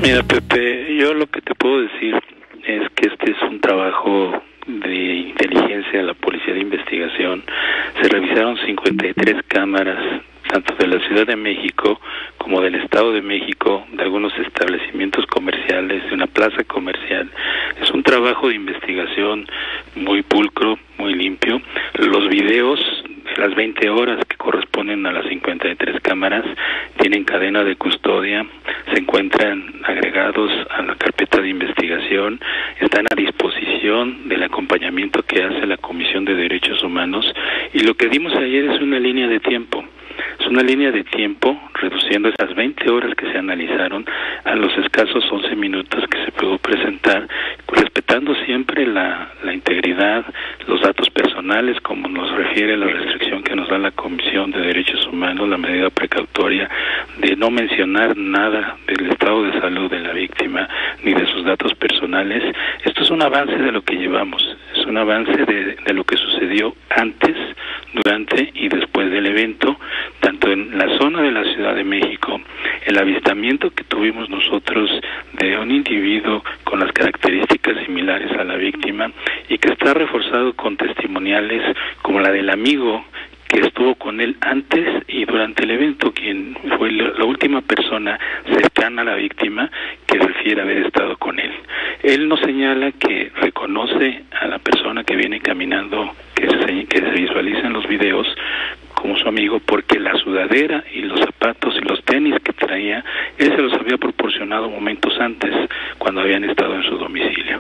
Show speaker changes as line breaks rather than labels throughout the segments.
Mira, Pepe, yo lo que te puedo decir es que este es un trabajo de inteligencia de la Policía de Investigación. Se revisaron 53 cámaras, tanto de la Ciudad de México como del Estado de México, de algunos establecimientos comerciales, de una plaza comercial. Es un trabajo de investigación muy pulcro, muy limpio. Los videos de las 20 horas que corresponden a las 53 cámaras tienen cadena de custodia, se encuentran agregados a la carpeta de investigación, están a disposición del acompañamiento que hace la Comisión de Derechos Humanos, y lo que dimos ayer es una línea de tiempo. Es una línea de tiempo reduciendo esas 20 horas que se analizaron a los escasos 11 minutos que se pudo presentar, respetando siempre la integridad, los datos personales, como nos refiere la restricción que nos da la Comisión de Derechos Humanos, la medida precautoria de no mencionar nada del estado de salud de la víctima ni de sus datos personales. Esto es un avance de lo que llevamos, es un avance de lo que sucedió antes, durante y después del evento, tanto en la zona de la Ciudad de México, el avistamiento que tuvimos nosotros de un individuo con las características similares a la víctima y que está reforzado con testimoniales como la del amigo que estuvo con él antes y durante el evento, quien fue la última persona cercana a la víctima que refiere haber estado con él. Él nos señala que reconoce a la persona que viene caminando, que se visualiza en los videos, como su amigo, porque la sudadera y los zapatos y los tenis que traía, él se los había proporcionado momentos antes, cuando habían estado en su domicilio.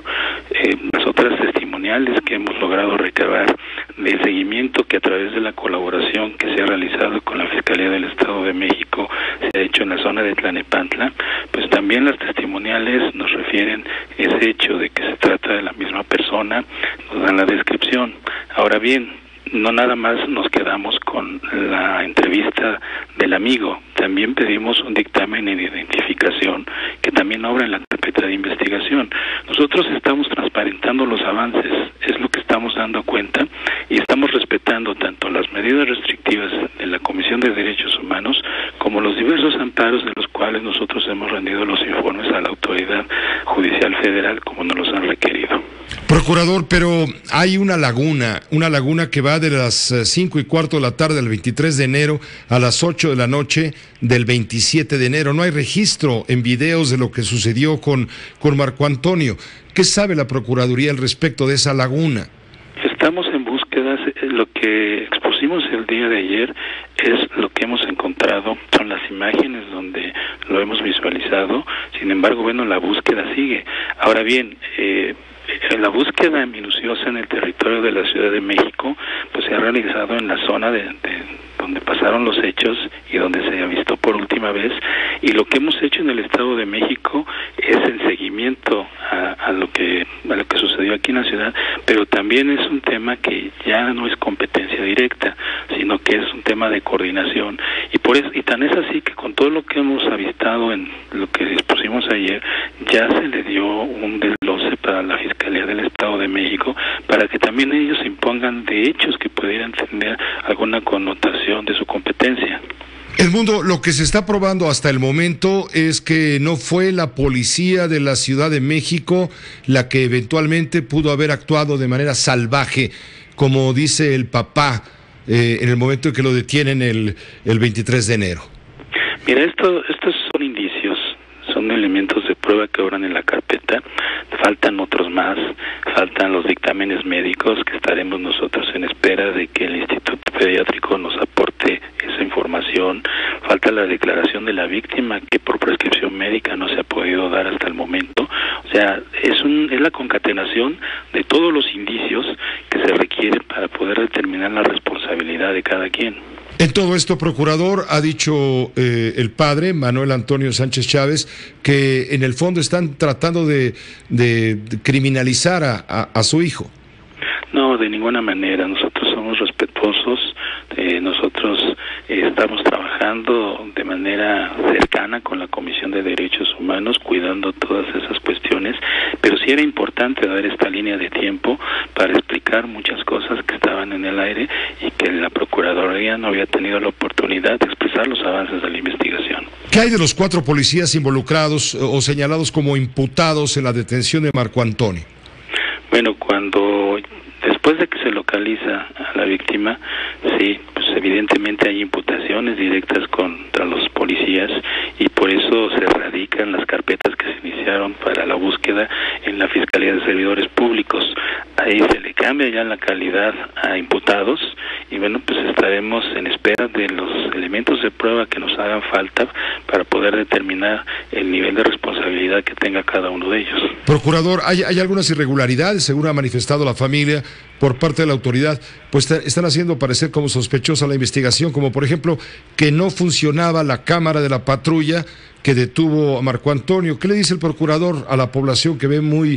Las otras testimoniales que hemos logrado recabar del seguimiento que a través de la colaboración que se ha realizado con la Fiscalía del Estado de México se ha hecho en la zona de Tlalnepantla, pues también las testimoniales nos refieren ese hecho de que se trata de la misma persona, nos dan la descripción. Ahora bien, no nada más nos quedamos con la entrevista del amigo, también pedimos un dictamen de identificación que también obra en la carpeta de investigación. Nosotros estamos transparentando los avances, es lo que estamos dando cuenta, y estamos respetando tanto las medidas restrictivas de la Comisión de Derechos Humanos como los diversos amparos de los cuales nosotros hemos rendido los informes a la autoridad judicial federal como nos los han requerido.
Procurador, pero hay una laguna que va de las 5:15 de la tarde del 23 de enero a las 8 de la noche del 27 de enero. No hay registro en videos de lo que sucedió con Marco Antonio. ¿Qué sabe la Procuraduría al respecto de esa laguna?
Estamos en búsquedas. Lo que expusimos el día de ayer es lo que hemos encontrado, son las imágenes donde lo hemos visualizado. Sin embargo, bueno, la búsqueda sigue. Ahora bien, la búsqueda minuciosa en el territorio de la Ciudad de México pues se ha realizado en la zona de donde pasaron los hechos y donde se avistó por última vez, y lo que hemos hecho en el Estado de México es el seguimiento a lo que sucedió aquí en la ciudad, pero también es un tema que ya no es competencia directa, sino que es un tema de coordinación, y por eso, y tan es así que con todo lo que hemos avistado en lo que dispusimos ayer, ya se le dio un desglose para la Fiscalía del Estado de México para que también ellos impongan de hechos que pudieran tener alguna connotación de su competencia.
Edmundo, lo que se está probando hasta el momento es que no fue la policía de la Ciudad de México la que eventualmente pudo haber actuado de manera salvaje, como dice el papá en el momento en que lo detienen el 23 de enero.
Mira, estos son indicios, son elementos de prueba que obran en la carpeta. Faltan otros más, faltan los dictámenes médicos que estaremos nosotros en espera de que el Instituto Pediátrico nos aporte esa información. Falta la declaración de la víctima que por prescripción médica no se ha podido dar hasta el momento. O sea, es la concatenación de todos los indicios que se requieren para poder determinar la responsabilidad de cada quien.
En todo esto, procurador, ha dicho el padre, Manuel Antonio Sánchez Chávez, que en el fondo están tratando de criminalizar a su hijo.
No, de ninguna manera. Nosotros somos respetuosos, nosotros estamos trabajando de manera cercana con la Comisión de Derechos Humanos, cuidando todas esas cuestiones, pero sí era importante dar esta línea de tiempo para explicar muchas cosas que estaban en el aire y que la Procuraduría no había tenido la oportunidad de expresar los avances de la investigación.
¿Qué hay de los 4 policías involucrados o señalados como imputados en la detención de Marco Antonio?
Bueno, después de que se localiza a la víctima, sí, pues evidentemente hay imputaciones directas contra los policías y por eso se radican las carpetas que se iniciaron para la búsqueda en la Fiscalía de Servidores Públicos. Ahí se le cambia ya la calidad a imputados y bueno, pues estaremos en espera de los elementos de prueba que nos hagan falta para poder determinar el nivel de responsabilidad que tenga cada uno de ellos.
Procurador, ¿hay algunas irregularidades, según ha manifestado la familia, por parte de la autoridad? Pues están haciendo parecer como sospechosa la investigación, como por ejemplo que no funcionaba la cámara de la patrulla que detuvo a Marco Antonio. ¿Qué le dice el procurador a la población que ve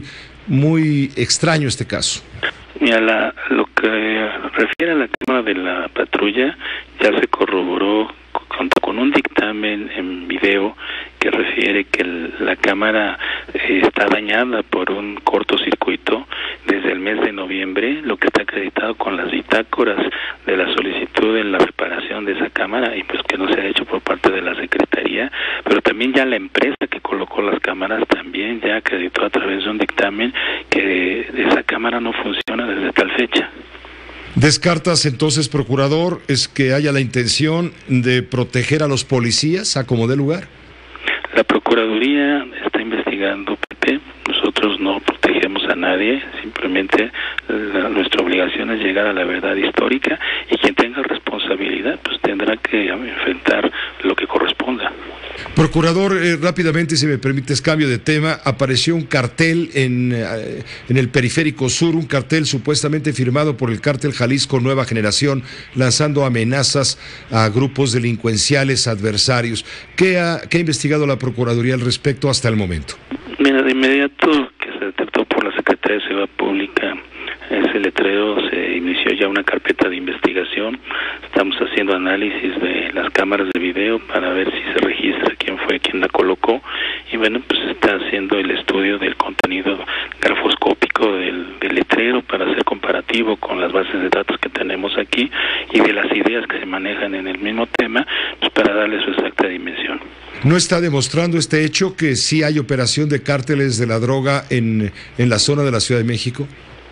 muy extraño este caso?
Mira, lo que refiere a la cámara de la patrulla ya se corroboró con un dictamen en video que refiere que la cámara está dañada por un cortocircuito desde el mes de noviembre, lo que está acreditado con las bitácoras de la solicitud en la reparación de esa cámara y pues que no se ha hecho por parte de la Secretaría, pero también ya la empresa que colocó las cámaras también ya acreditó a través de un dictamen que esa cámara no funciona desde tal fecha.
¿Descartas entonces, procurador, es que haya la intención de proteger a los policías a como dé lugar?
La Procuraduría está investigando, Pepe. Nosotros no protegemos a nadie, simplemente nuestra obligación es llegar a la verdad histórica y quien tenga responsabilidad pues tendrá que enfrentar lo que corresponda.
Procurador, rápidamente, si me permites, cambio de tema. Apareció un cartel en el Periférico Sur, un cartel supuestamente firmado por el cártel Jalisco Nueva Generación, lanzando amenazas a grupos delincuenciales adversarios. ¿Qué ha investigado la Procuraduría al respecto hasta el momento?
Mira, de inmediato que se detectó por la Secretaría de Seguridad Pública ese letrero, se inició ya una carpeta de investigación. Estamos haciendo análisis de las cámaras de video para ver si se registra quién fue quien la colocó y bueno, pues se está haciendo el estudio del contenido grafoscópico del letrero para hacer comparativo con las bases de datos que tenemos aquí y de las ideas que se manejan en el mismo tema, pues para darle su exacta dimensión.
¿No está demostrando este hecho que sí hay operación de cárteles de la droga en la zona de la Ciudad de México?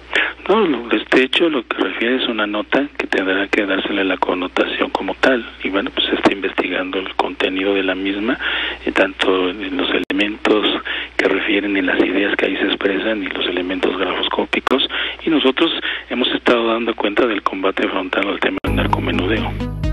No, este hecho lo que refiere es una nota que tendrá que dársele la connotación como tal y bueno, pues se está investigando el contenido de la misma, tanto en los elementos que refieren en las ideas que ahí se expresan y los elementos grafoscópicos y nosotros hemos estado dando cuenta del combate frontal al tema del narcomenudeo.